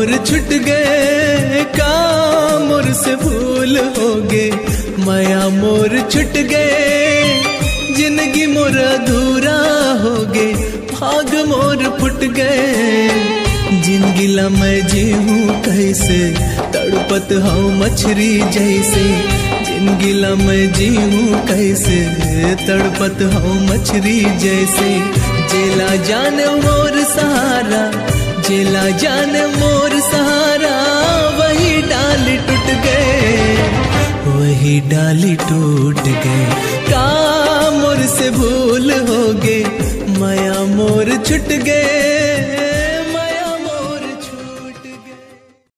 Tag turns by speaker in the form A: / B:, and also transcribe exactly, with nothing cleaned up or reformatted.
A: मोर छुट गए, का मोर से भूल हो गे, माया मोर छुट गए, जिंदगी मोर अधूरा हो गे, भाग मोर फुट गए। जिंदगी ला मैं जीऊँ कैसे, तड़पत हूँ मछली जैसे, जिंदगी ला मैं जीऊँ कैसे, तड़पत हूँ मछली जैसे। जेला जान मोर सहारा, जेला जान मोर सहारा, वही डाली टूट गए, वही डाली टूट गए। का मोर से भूल हो गे, माया मोर छुट गए,